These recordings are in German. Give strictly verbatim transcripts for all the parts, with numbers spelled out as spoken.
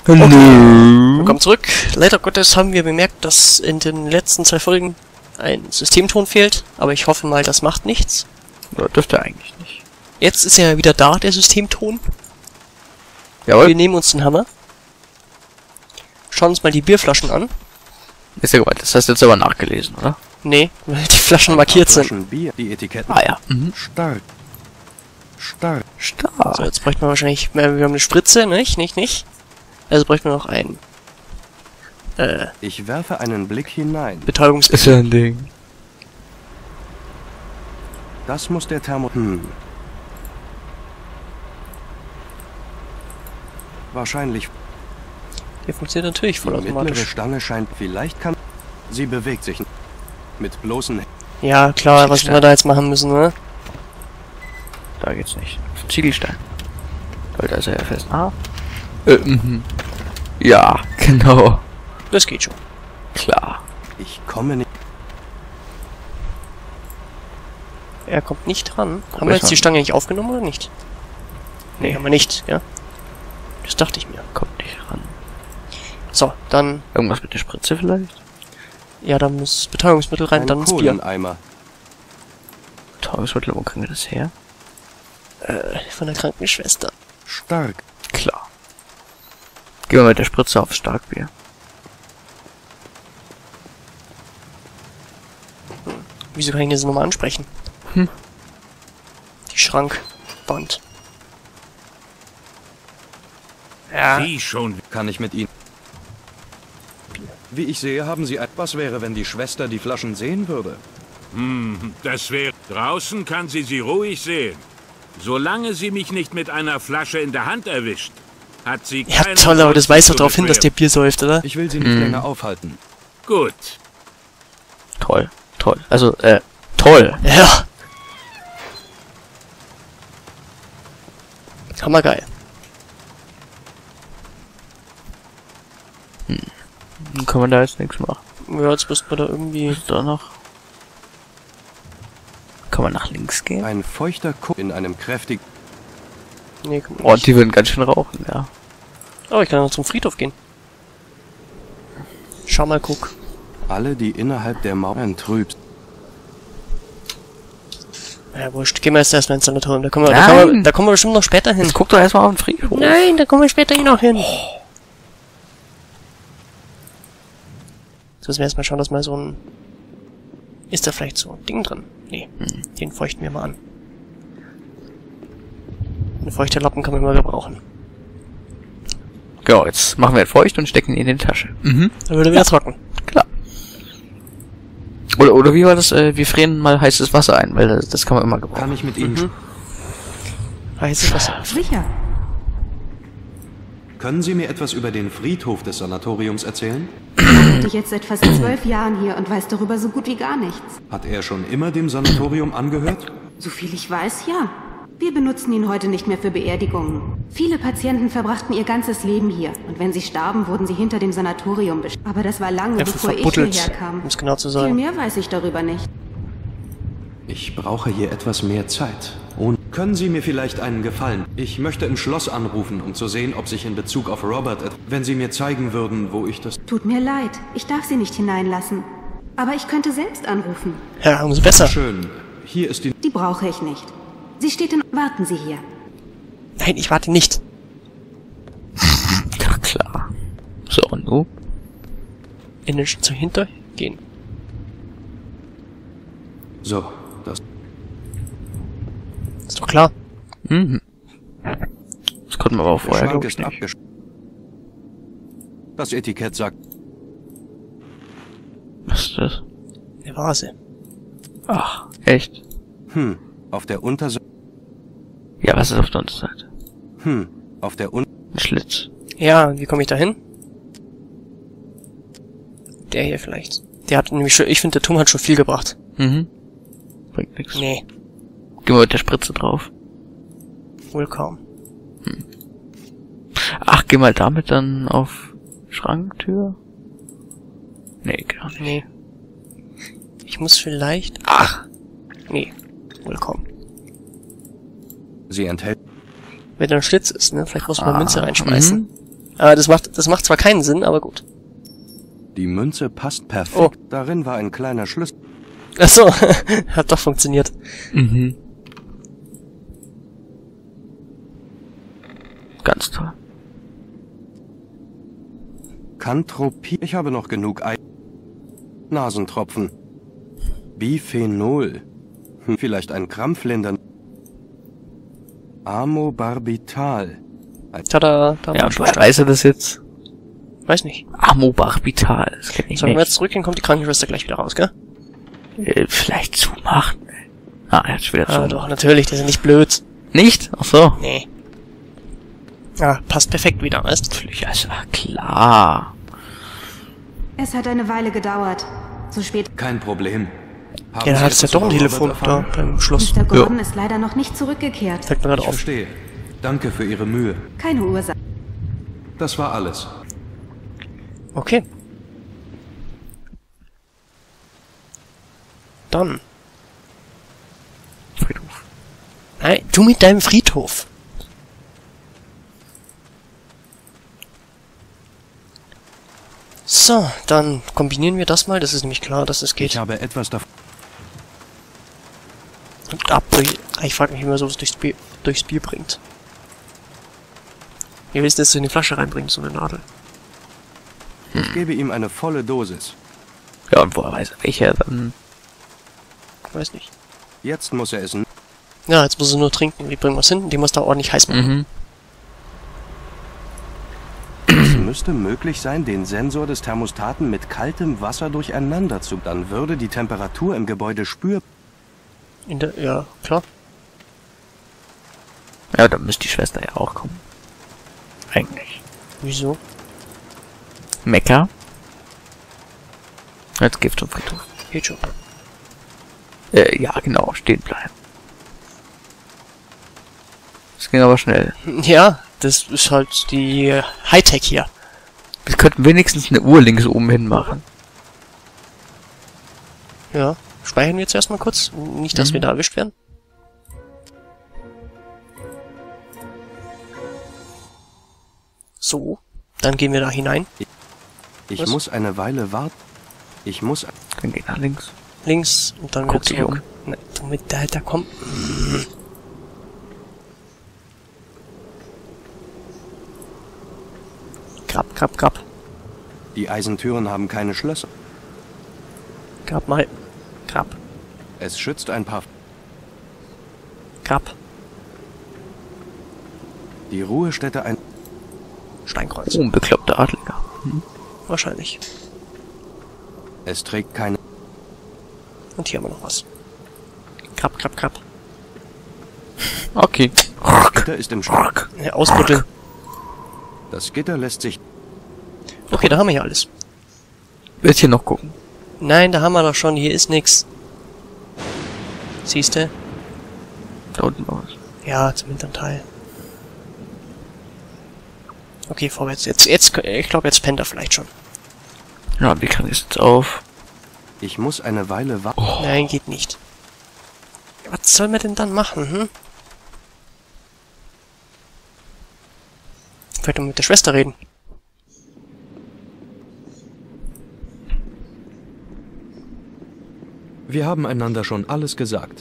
Hallo. Okay. Willkommen zurück. Leider Gottes haben wir bemerkt, dass in den letzten zwei Folgen ein Systemton fehlt, aber ich hoffe mal, das macht nichts. Ja, dürfte eigentlich nicht. Jetzt ist er wieder da, der Systemton. Jawohl. Wir nehmen uns den Hammer. Schauen uns mal die Bierflaschen an. Ist ja gewollt. Das hast du jetzt aber nachgelesen, oder? Nee, weil die Flaschen markiert sind. Flaschen Bier, die Etiketten. Ah ja. Mhm. Stark. Stark. Stark. So, jetzt bräuchten wir wahrscheinlich, wir haben eine Spritze, nicht, nicht, nicht. Also bräuchten wir noch ein äh, Ich werfe einen Blick hinein. Betäubungsmittel. Ist ja ein Ding. Das muss der Thermo... Hm. Wahrscheinlich... Der funktioniert natürlich Die mittlere vollautomatisch. Stange scheint... Vielleicht kann... Sie bewegt sich mit bloßen... Ja, klar, was wir da jetzt machen müssen, ne? Da geht's nicht. Auf den Ziegelstein. Weil da ist er ja fest. Ah. Äh, mhm. Ja, genau. Das geht schon. Klar. Ich komme nicht... Er kommt nicht dran. Guck Haben wir mal jetzt die schon. Stange nicht aufgenommen oder nicht? Nee, haben wir nicht, ja. Das dachte ich mir. Kommt nicht ran. So, dann, Irgendwas mit der Spritze vielleicht? ja, da muss Betäubungsmittel rein, Ein dann ins Bier. Kohleneimer. Tagesmittel, wo kriegen wir das her? Äh, von der Krankenschwester. Stark. Klar. Gehen wir mit der Spritze aufs Starkbier. Wieso kann ich das nochmal ansprechen? Hm. Die Schrankwand. Ja, Sie schon. Kann ich mit Ihnen... Wie ich sehe, haben Sie... ein- Was wäre, wenn die Schwester die Flaschen sehen würde? Hm, das wäre... Draußen kann sie sie ruhig sehen. Solange sie mich nicht mit einer Flasche in der Hand erwischt, hat sie ja keinen toll, aber das Grund weist doch zu darauf hin, dass der beschweren. Bier säuft, oder? Ich will Sie nicht Hm. länger aufhalten. Gut. Toll. Toll. Also, äh, toll. Ja. Hammergeil. Dann können wir da jetzt nichts machen. Ja, jetzt müssten wir da irgendwie... Ist da noch? Kann man nach links gehen? Ein feuchter Kuh in einem kräftigen... Nee, komm Oh, nicht. die würden ganz schön rauchen, ja. Oh, ich kann noch zum Friedhof gehen. Schau mal, guck. Alle, die innerhalb der Mauern trübst. Ja, wurscht. Gehen wir jetzt erstmal ins Sanatorium. Da kommen wir, da, Nein. kommen wir, da kommen wir bestimmt noch später hin. Jetzt guck doch erstmal auf den Friedhof. Nein, da kommen wir später eh noch hin. So müssen wir erstmal schauen, dass mal so ein... Ist da vielleicht so ein Ding drin? Nee, Hm. den feuchten wir mal an. Ein feuchter Lappen kann man immer gebrauchen. Genau, jetzt machen wir ihn feucht und stecken ihn in die Tasche. Mhm. Dann würde er wieder trocken. Klar. Oder, oder wie war das? Äh, wir frieren mal heißes Wasser ein, weil das, das kann man immer gebrauchen. Kann ich mit Ihnen... Mhm. Heißes Wasser. Sicher. Können Sie mir etwas über den Friedhof des Sanatoriums erzählen? Ich arbeite jetzt seit fast zwölf Jahren hier und weiß darüber so gut wie gar nichts. Hat er schon immer dem Sanatorium angehört? Soviel ich weiß, ja. Wir benutzen ihn heute nicht mehr für Beerdigungen. Viele Patienten verbrachten ihr ganzes Leben hier. Und wenn sie starben, wurden sie hinter dem Sanatorium bestattet. Aber das war lange, Einfach bevor ich verbuddelt, hierher kam. um es genau zu Viel sagen. mehr weiß ich darüber nicht. Ich brauche hier etwas mehr Zeit. Und können Sie mir vielleicht einen Gefallen? Ich möchte im Schloss anrufen, um zu sehen, ob sich in Bezug auf Robert... et- Wenn Sie mir zeigen würden, wo ich das... Tut mir leid, ich darf sie nicht hineinlassen. Aber ich könnte selbst anrufen. Ja, umso besser. Schön. Hier ist die... Die brauche ich nicht. Sie steht in... Warten Sie hier. Nein, ich warte nicht. Ja, klar. So, und du? In den Schritt hintergehen. So, das... Ist doch klar. Mhm. Das konnten wir aber auch Der vorher, Schrank glaube ich, ist nicht. abgesch... Das Etikett sagt... Was ist das? Eine Vase. Ach, echt? Hm, auf der Unterseite... Ja, was ist auf der Unterseite? Hm, auf der Un... Ein Schlitz. Ja, wie komme ich da hin? Der hier vielleicht. Der hat nämlich schon... Ich finde, der Turm hat schon viel gebracht. Mhm. Bringt nix. Nee, Gehen wir mit der Spritze drauf. wohl kaum. Ach, geh mal damit dann auf Schranktür? Nee, gar nicht. Nee. Ich muss vielleicht... Ach, Nee, wohl kaum. Sie enthält... Wenn da ein Schlitz ist, ne? Vielleicht muss man Ah, Münze reinschmeißen. mhm. Aber das macht, das macht zwar keinen Sinn, aber gut. Die Münze passt perfekt. Oh. Darin war ein kleiner Schlüssel. Ach so, hat doch funktioniert. Mhm. Ganz toll. Kantropie. Ich habe noch genug Ei. Nasentropfen. Biphenol. Hm, vielleicht ein Krampflindern. Amobarbital. Tada, da Ja, war und schon. woher weiß er das jetzt? Weiß nicht. Amobarbital. Das kenn ich So, wenn wir nicht. jetzt zurückgehen, kommt die Krankenschwester gleich wieder raus, gell? Äh, vielleicht zumachen. Ah, jetzt wieder Ah, zu. doch, natürlich, die sind nicht blöd. Nicht? Ach so. Nee. Ja, passt perfekt wieder, weißt du? Ja, ist ja klar. Es hat eine Weile gedauert. So spät. Kein Problem. Haben Ja, da Sie hat es ja etwas doch ein über Telefon Robert da erfahren? beim Schluss. Mister Gordon ist leider noch nicht zurückgekehrt. Fällt mir gerade Ich auf. verstehe. Danke für Ihre Mühe. Keine Ursache. Das war alles. Okay. Dann. Friedhof. Nein, du mit deinem Friedhof. So, dann kombinieren wir das mal. Das ist nämlich klar, dass es geht. Ich habe etwas davon. Und ab. Ich frage mich, wie man sowas durchs Bier, durchs Bier bringt. Wie willst du das in die Flasche reinbringen, so eine Nadel? Ich gebe ihm eine volle Dosis. Ja, und woher weiß er welcher dann? Ich weiß nicht. Jetzt muss er es. n- Ja, jetzt muss er nur trinken. Wie bringen wir es hin? Die muss da ordentlich heiß machen. Mhm. Es müsste möglich sein, den Sensor des Thermostaten mit kaltem Wasser durcheinander zu. Dann würde die Temperatur im Gebäude spürbar. In der, ja, klar. Ja, dann müsste die Schwester ja auch kommen. Eigentlich. Wieso? Mecker. Als Gift und Friedhof. Geht schon. Äh, ja, genau, stehen bleiben. Das ging aber schnell. Ja, das ist halt die äh, Hightech hier. Wir könnten wenigstens eine Uhr links oben hin machen. Ja. Speichern wir jetzt erstmal kurz. Nicht, dass Mhm. wir da erwischt werden. So. Dann gehen wir da hinein. Ich Was? muss eine Weile warten. Ich muss. Dann geht nach links. Links und dann Guck wieder dich zurück. Ne, du mit da, da komm. Grab, grab, grab. Die Eisentüren haben keine Schlösser. Grab mal. Grab. Es schützt ein paar. Grab. Die Ruhestätte ein. Steinkreuz. Oh, ein bekloppter Adliger. Wahrscheinlich. Es trägt keine. Und hier haben wir noch was. Grab, grab, grab. Okay. Gitter ist im Schrank. Ja, ausbuddeln. Das Gitter lässt sich. Okay, da haben wir ja alles. Willst hier noch gucken? Nein, da haben wir doch schon. Hier ist nix. Siehste? Da unten war was. Ja, zum hinteren Teil. Okay, vorwärts. Jetzt, jetzt, ich glaube, jetzt pennt er vielleicht schon. Ja, wir kriegen es jetzt auf. Ich muss eine Weile warten. Oh. Nein, geht nicht. Was soll man denn dann machen, hm? Vielleicht mal mit der Schwester reden. Wir haben einander schon alles gesagt.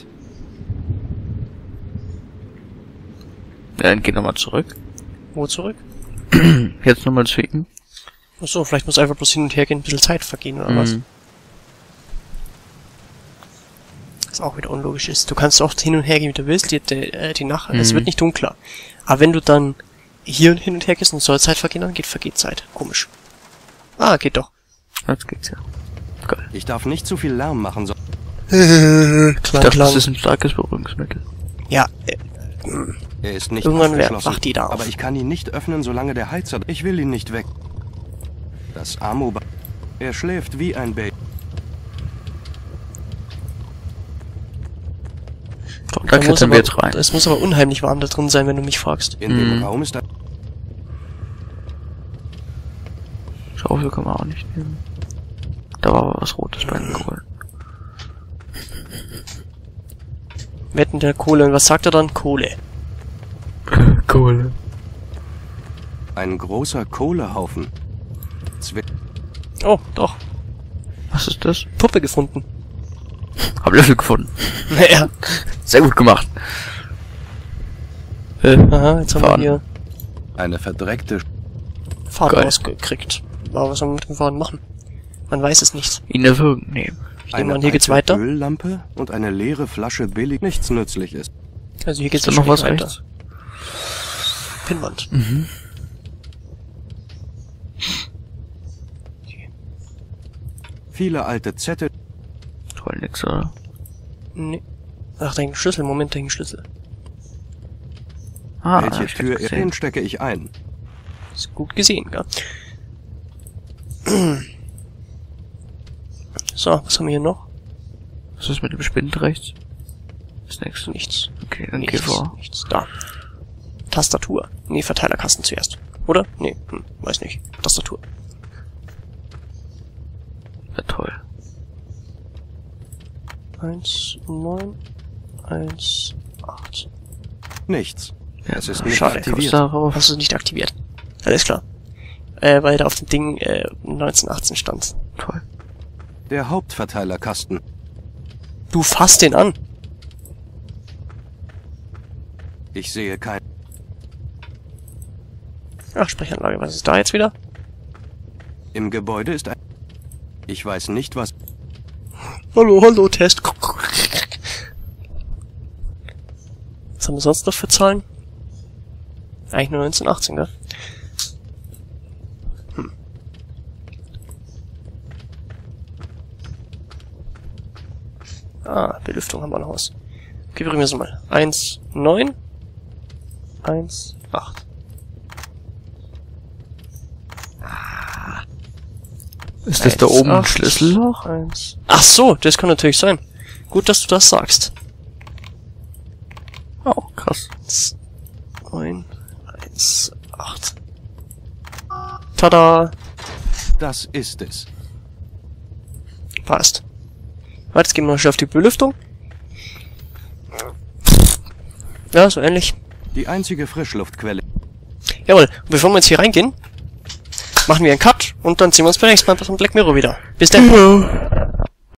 Ja, dann geh nochmal zurück. Wo zurück? Jetzt nochmal zu ihm. Achso, vielleicht muss einfach bloß hin und her gehen, ein bisschen Zeit vergehen, oder was? Mhm. Was auch wieder unlogisch ist. Du kannst auch hin und her gehen, wie du willst, die, die, äh, die Nacht, es Mhm. wird nicht dunkler. Aber wenn du dann hier und hin und her gehst und soll Zeit vergehen, dann geht vergeht Zeit. Komisch. Ah, geht doch. Jetzt geht's ja. Geil. Ich darf nicht zu viel Lärm machen. So Klang, Ich dachte, das ist ein starkes Beruhigungsmittel. Ja, äh, er ist nicht Irgendwann wär- abgeschlossen, wacht die da auf. aber ich kann ihn nicht öffnen, solange der Heizer. Ich will ihn nicht weg. Das Amoba. Er schläft wie ein Baby. Doch, da da muss klettern aber, wir jetzt rein. es muss aber unheimlich warm da drin sein, wenn du mich fragst. In dem Mhm. Raum ist ein. Schaufel können wir auch nicht nehmen. Da war aber was Rotes bei den Kohlen. Wetten der Kohle. Und was sagt er dann? Kohle. Kohle. Ein großer Kohlehaufen. Zwi Oh, doch. Was ist das? Puppe gefunden. Hab Löffel gefunden. Naja. Sehr gut gemacht. Äh, Aha, jetzt haben Faden. wir hier Eine verdreckte... Faden Geil. rausgekriegt. Aber was soll man mit dem Faden machen? Man weiß es nicht. ihn erwürgen. Nee. Ich nehme an, hier geht's weiter. Öllampe und eine leere Flasche billig nichts nützlich ist. Also hier geht's Ist da noch was weiter. rechts? Pinnwand. Mhm. Viele alte Zettel. Toll, nix, oder? Nee. Ach, da hängt ein Schlüssel. Moment, da hängt ein Schlüssel. Ah, Welche ich Tür hab's gesehen. in stecke ich ein? Ist gut gesehen, gell? So, was haben wir hier noch? Was ist mit dem Spind rechts? Ist nix. Nichts. Okay, dann geh Nichts. vor. Nichts. Da. Tastatur. Nee, Verteilerkasten zuerst. Oder? Nee, hm, weiß nicht. Tastatur. Ja, toll. eins, neun, eins, acht. Nichts. Ja, Es ist nicht schade. aktiviert. darauf. Hast du nicht aktiviert? Alles klar. Äh, weil da auf dem Ding äh, neunzehnhundertachtzehn stand. Toll. Der Hauptverteilerkasten. Du fasst den an. Ich sehe kein... Ach, Sprechanlage, was ist da jetzt wieder? Im Gebäude ist ein... Ich weiß nicht, was... Hallo, hallo, Test. Was haben wir sonst noch für Zahlen? Eigentlich nur neunzehnhundertachtzehn, gell? Hm. Ah, Belüftung haben wir noch was. Okay, wir probieren es mal. eins, neun, eins, acht. Ist das da eins, oben ein acht, Schlüsselloch? eins. Ach so, das kann natürlich sein. Gut, dass du das sagst. Oh, krass. neun, eins, acht. Tada! Das ist es. Passt. Warte, jetzt gehen wir noch schnell auf die Belüftung. Ja, so ähnlich. Die einzige Frischluftquelle. Jawohl, und bevor wir jetzt hier reingehen, machen wir einen Cut und dann sehen wir uns beim nächsten Mal von Black Mirror wieder. Bis dann.